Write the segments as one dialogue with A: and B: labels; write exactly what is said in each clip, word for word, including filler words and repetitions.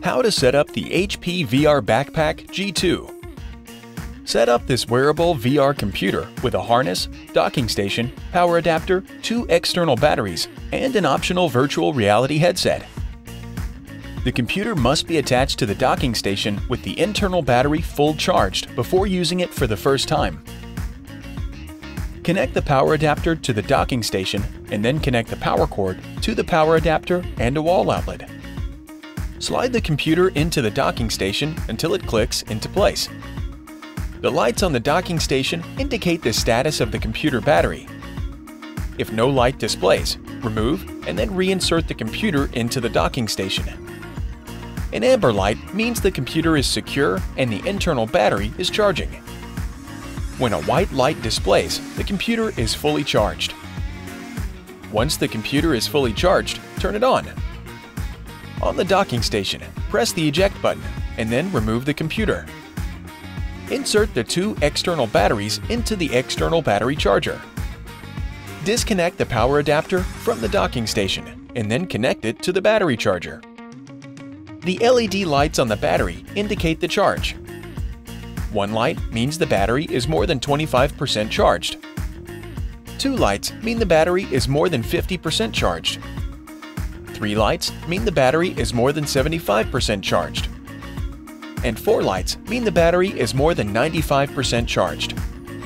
A: How to set up the H P V R Backpack G two. Set up this wearable V R computer with a harness, docking station, power adapter, two external batteries, and an optional virtual reality headset. The computer must be attached to the docking station with the internal battery full charged before using it for the first time. Connect the power adapter to the docking station and then connect the power cord to the power adapter and a wall outlet. Slide the computer into the docking station until it clicks into place. The lights on the docking station indicate the status of the computer battery. If no light displays, remove and then reinsert the computer into the docking station. An amber light means the computer is secure and the internal battery is charging. When a white light displays, the computer is fully charged. Once the computer is fully charged, turn it on. On the docking station, press the eject button and then remove the computer. Insert the two external batteries into the external battery charger. Disconnect the power adapter from the docking station and then connect it to the battery charger. The L E D lights on the battery indicate the charge. One light means the battery is more than twenty-five percent charged. Two lights mean the battery is more than fifty percent charged. Three lights mean the battery is more than seventy-five percent charged. And four lights mean the battery is more than ninety-five percent charged.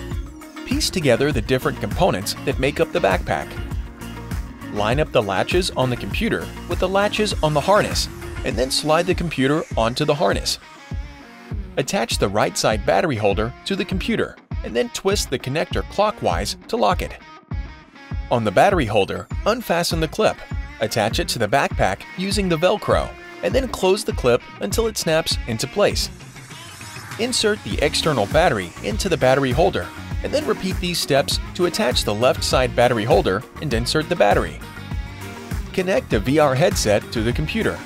A: Piece together the different components that make up the backpack. Line up the latches on the computer with the latches on the harness, and then slide the computer onto the harness. Attach the right side battery holder to the computer, and then twist the connector clockwise to lock it. On the battery holder, unfasten the clip. Attach it to the backpack using the Velcro, and then close the clip until it snaps into place. Insert the external battery into the battery holder, and then repeat these steps to attach the left side battery holder and insert the battery. Connect the V R headset to the computer.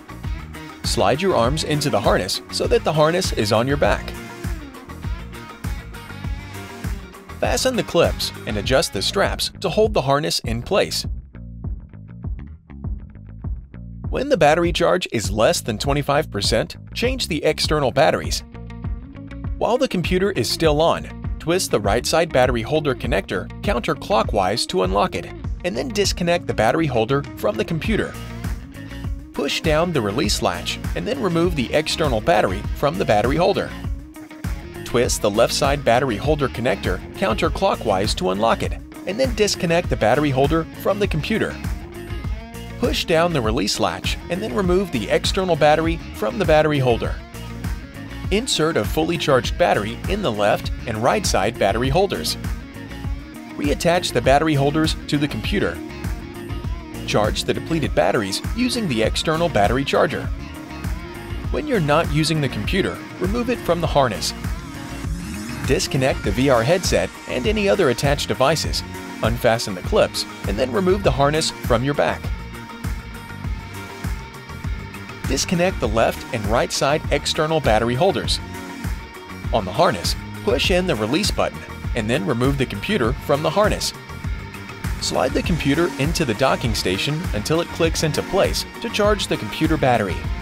A: Slide your arms into the harness so that the harness is on your back. Fasten the clips and adjust the straps to hold the harness in place. When the battery charge is less than twenty-five percent, change the external batteries. While the computer is still on, twist the right side battery holder connector counterclockwise to unlock it, and then disconnect the battery holder from the computer. Push down the release latch and then remove the external battery from the battery holder. Twist the left side battery holder connector counterclockwise to unlock it, and then disconnect the battery holder from the computer. Push down the release latch and then remove the external battery from the battery holder. Insert a fully charged battery in the left and right side battery holders. Reattach the battery holders to the computer. Charge the depleted batteries using the external battery charger. When you're not using the computer, remove it from the harness. Disconnect the V R headset and any other attached devices, unfasten the clips, and then remove the harness from your back. Disconnect the left and right side external battery holders. On the harness, push in the release button and then remove the computer from the harness. Slide the computer into the docking station until it clicks into place to charge the computer battery.